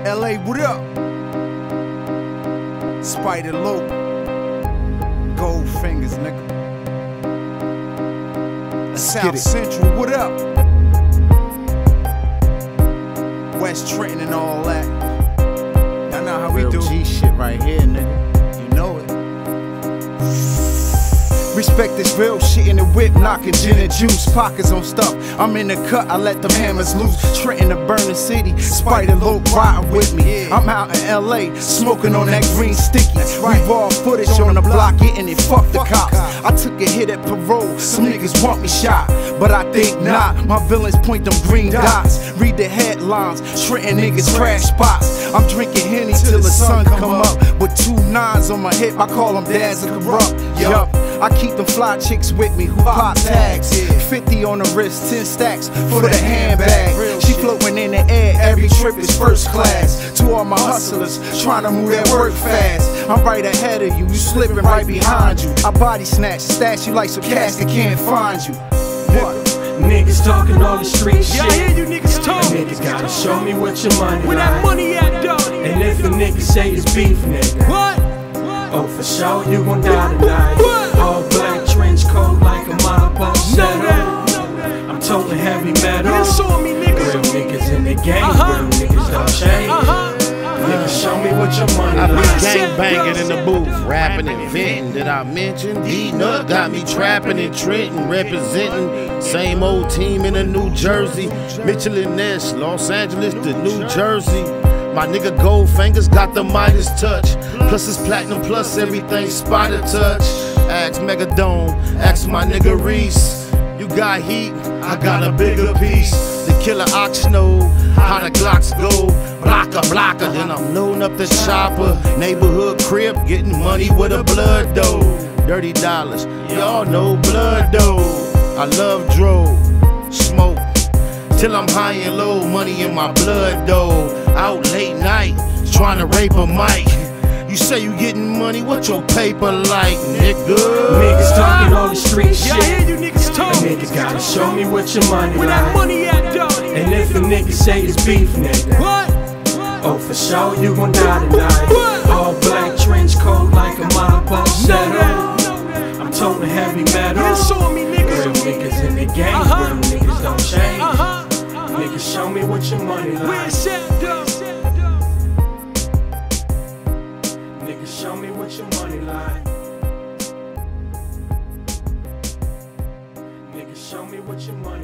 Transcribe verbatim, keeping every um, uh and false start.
L A, what up? Spider Lope, Gold Fingers, nigga. South Central, what up? West Trenton and all that. Y'all know how we Real do. G shit right here, nigga. You know it. Respect this real shit in the whip, knocking gin and juice, pockets on stuff. I'm in the cut, I let them hammers loose. Trenton, the burning city, Spider Lope riding with me. I'm out in L A, smoking on that green sticky. We raw footage on the block, getting it, fuck the cops. I took a hit at parole, some niggas want me shot, but I think not. My villains point them green dots. Read the headlines, Trenton niggas crash spots. I'm drinking Henny till the sun come up. With two nines on my hip, I call them dads and corrupt. Yup. I keep them fly chicks with me who pop tags. fifty on the wrist, ten stacks for the handbag. She floating in the air, every trip is first class. To all my hustlers, trying to move that work fast. I'm right ahead of you, you slipping right behind you. I body snatch, stash you like some cash that can't find you. What? Niggas talking all the street shit. Yeah, I hear you niggas talk. Niggas gotta show me what your money Where that like. money at, dog? And if a nigga say it's beef, nigga, What? oh for sure you gon' die tonight. What? All black trench coat like a mob boss Know setup. that, know that. I'm toting heavy metal. You saw me, niggas. Real niggas in the game, Uh-huh. real niggas don't change. Uh-huh. Niggas show me what your money I be like. gang banging in the booth, rapping and venting. Did I mention D-Nut got me trapping in Trenton, representing same old team in a New Jersey. Mitchell and Ness, Los Angeles to New Jersey. My nigga Gold Fingers got the Midas touch. Plus it's platinum, plus everything Spider touch. Ask Megadome, ask my nigga Reese. You got heat, I got a bigger piece. The killer ox know how the Glocks go. Blocker, blocker, then I'm loading up the chopper. Neighborhood crib, getting money with a blood dough. Dirty dollars, y'all know blood dough. I love dro, smoke, till I'm high and low. Money in my blood though. Out late night, trying to rape a mic. You say you getting money, what your paper like, nigga? Niggas talking all the street Yeah, I hear shit. you niggas talk. Niggas gotta show me what your money Where that like. money at, dog? And if a nigga say it's beef, nigga, What? oh for sure you gon' die tonight. What? All black trench coat like a mob boss Know setup. that, know that. I'm toting heavy metal. You saw me, Real niggas. niggas in the game, Uh-huh. real niggas don't change. Uh-huh. Uh-huh. Niggas show me what your money like. Where's that, dog? Niggas show me what your money like. Niggas show me what your money